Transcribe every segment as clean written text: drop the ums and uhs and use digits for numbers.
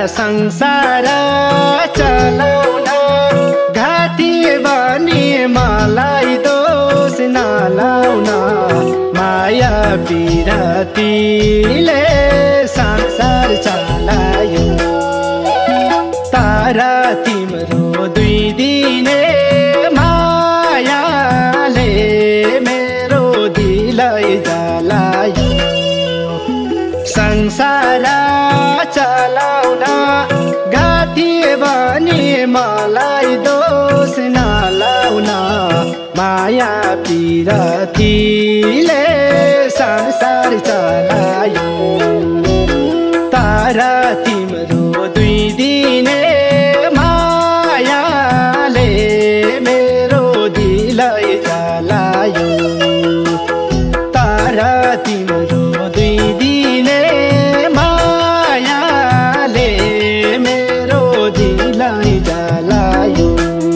संसार चलाउन घाँटी बनी मलाई दोष नलाउन माया पिरतीले संसार चलायो तर तिम्रो दुई दिने मायाले मेरो दिलै जलायो संसार चलाउन घाँटी बनी मलाई दोष नलाउन माया पिरतीले संसार चलायो तर तिम्रो दुई दिने मायाले मेरो दिलै जलायो तर तिम्रो दुई दिने मायाले मेरो दिलै जलायो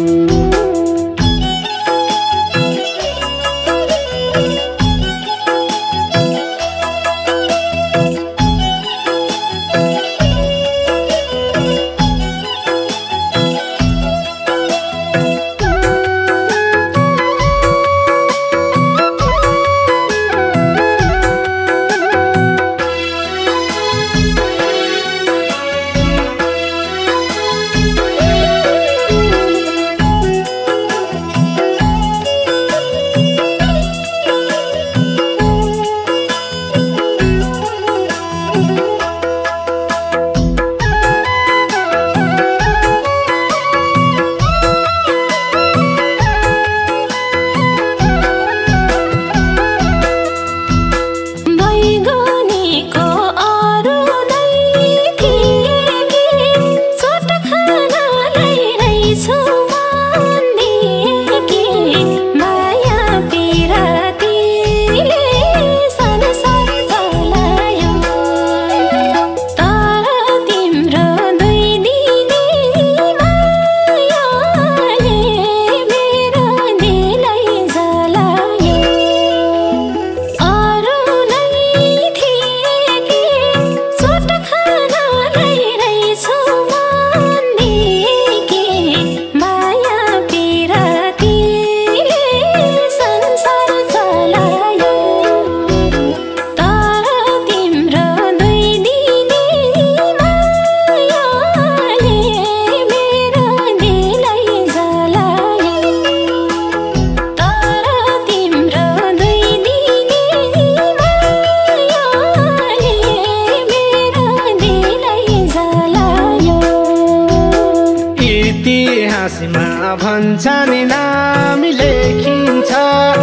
भन्छन् नाम लेखिन्छ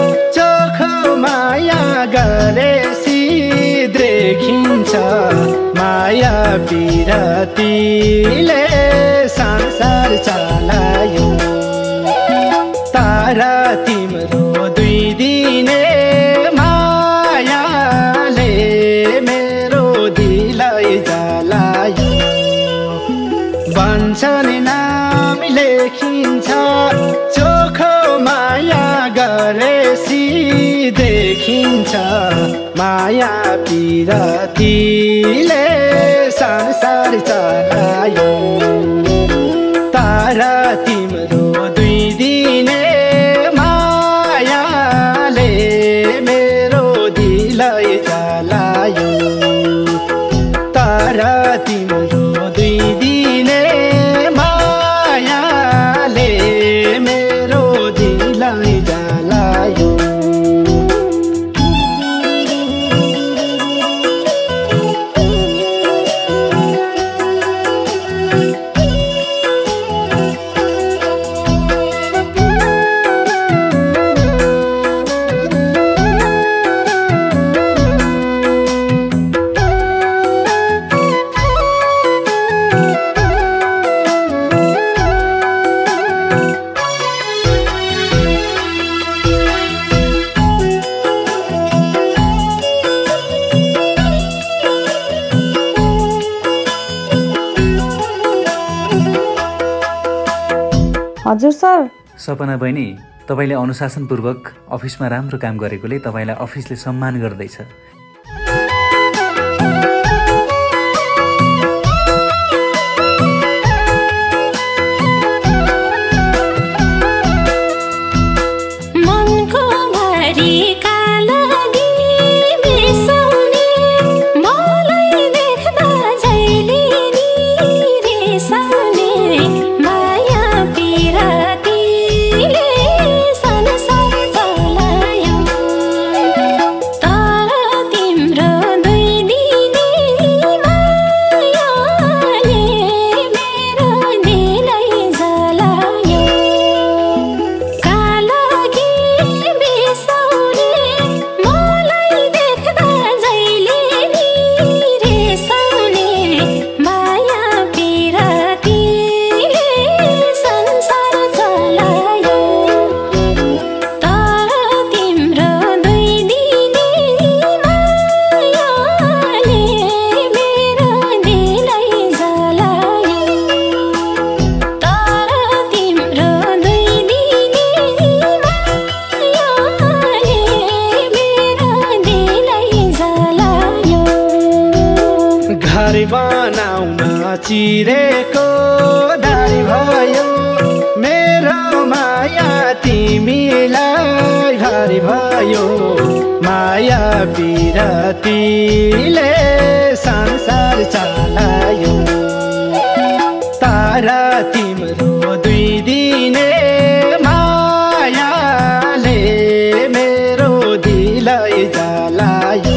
चोखो माया गरेसी देखिन्छ माया पिरतीले संसार चलायो तर तिम्रो दुई दिने मायाले मेरो दिलै जलायो भन्छन् नाम लेखिन्छ चोखो माया गरेसी देखिन्छ माया पिरतीले संसार चलायो तर तिम्रो दुई दिने मायाले मेरो दिलै जलायो तर तिम्रो दुई दिने मायाले मेरो दिलै जलायो हजुर सर। सपना बहिनी, तपाईले अनुशासनपूर्वक अफिसमा राम्रो काम गरेकोले तपाईलाई अफिसले सम्मान गर्दैछ। घर बनाउन चिरेको दारी भयो मेरो माया तिमीलाई भारी भयो माया बिरतीले संसार चलायो तारा तिम्रो दुई दिने मायाले मेरो दिलै जलायो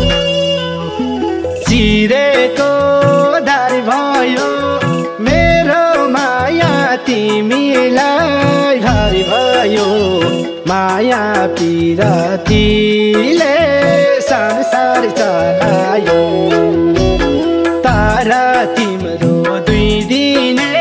चिरेको दारी भयो मेरो माया तिमीलाई भारी भयो माया पिरतीले संसार चलायो तारा तिम्रो दुई दिने